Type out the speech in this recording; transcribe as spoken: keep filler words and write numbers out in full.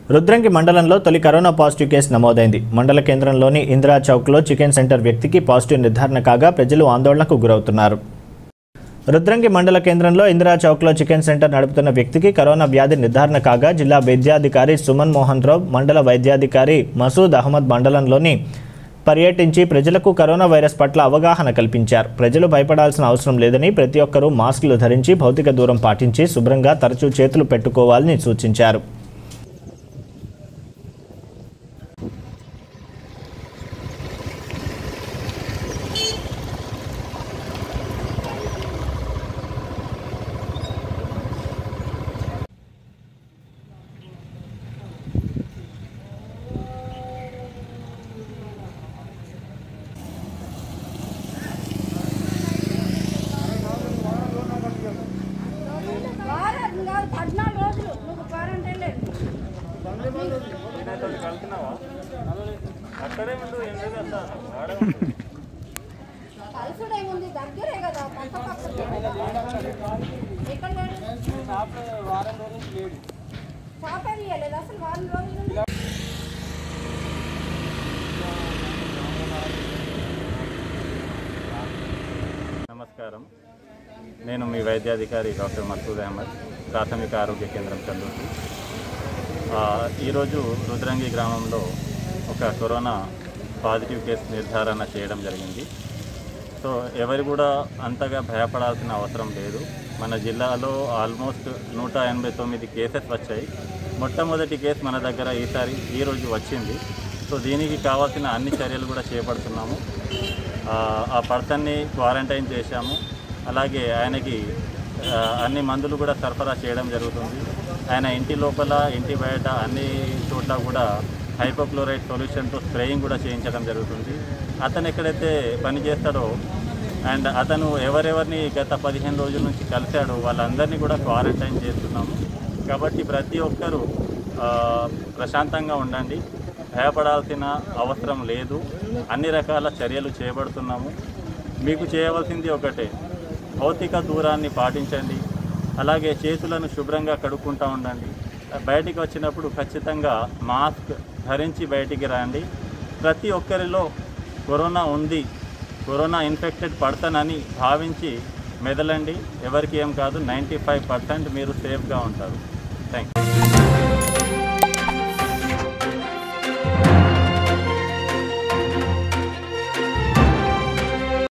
రుద్రంగి మండలంలో తొలి corona positive case నమోదైంది. మండల కేంద్రంలోని ఇందిరా చౌక్లో చికెన్ సెంటర్ వ్యక్తికి పాజిటివ్ నిర్ధారణ కాగా ప్రజలు ఆందోళనకు గురవుతున్నారు. రుద్రంగి మండల కేంద్రంలో ఇందిరా చౌక్లో చికెన్ సెంటర్ నడుపుతున్న వ్యక్తికి కరోనా వ్యాధి నిర్ధారణ కాగా జిల్లా వైద్యాధికారి సుమన్ మోహన్ రావు, మండల వైద్యాధికారి మసూద్ అహ్మద్ మండలంలోని పర్యటించి ప్రజలకు కరోనా వైరస్ పట్ల అవగాహన కల్పించారు. ప్రజలు భయపడాల్సిన అవసరం లేదని, ప్రతి ఒక్కరూ మాస్కులు ధరించి భౌతిక దూరం పాటించి శుభ్రంగా తరచూ చేతులు పెట్టుకోవాలని సూచించారు. నమస్కారం. నేను మీ వైద్యాధికారి డాక్టర్ మసూద్ అహ్మద్, ప్రాథమిక ఆరోగ్య కేంద్రం చందూరు. ఈరోజు రుద్రంగి గ్రామంలో ఒక కరోనా పాజిటివ్ కేసు నిర్ధారణ చేయడం జరిగింది. సో ఎవరు కూడా అంతగా భయపడాల్సిన అవసరం లేదు. మన జిల్లాలో ఆల్మోస్ట్ నూట ఎనభై తొమ్మిది కేసెస్ వచ్చాయి. మొట్టమొదటి కేసు మన దగ్గర ఈసారి ఈరోజు వచ్చింది. సో దీనికి కావాల్సిన అన్ని చర్యలు కూడా చేపడుతున్నాము. ఆ పర్సన్ని క్వారంటైన్ చేశాము. అలాగే ఆయనకి అన్ని మందులు కూడా సరఫరా చేయడం జరుగుతుంది. ఆయన ఇంటి లోపల, ఇంటి బయట అన్ని చోట్ల కూడా హైపోక్లోరైడ్ సొల్యూషన్తో స్ప్రేయింగ్ కూడా చేయించడం జరుగుతుంది. అతను ఎక్కడైతే పని చేస్తాడో అండ్ అతను ఎవరెవరిని గత పదిహేను రోజుల నుంచి కలిశాడో వాళ్ళందరినీ కూడా క్వారంటైన్ చేస్తున్నాము. కాబట్టి ప్రతి ఒక్కరూ ప్రశాంతంగా ఉండండి, భయపడాల్సిన అవసరం లేదు. అన్ని రకాల చర్యలు చేపడుతున్నాము. మీకు చేయవలసింది ఒకటే, భౌతిక దూరాన్ని పాటించండి. అలాగే చేతులను శుభ్రంగా కడుక్కుంటూ ఉండండి. బయటికి వచ్చినప్పుడు ఖచ్చితంగా మాస్క్ ధరించి బయటికి రండి. ప్రతి ఒక్కరిలో కరోనా ఉంది, కరోనా ఇన్ఫెక్టెడ్ పడతానని భావించి మెదలండి. ఎవరికి ఏం కాదు, నైంటీ ఫైవ్ పర్సెంట్ మీరు సేఫ్గా ఉంటారు.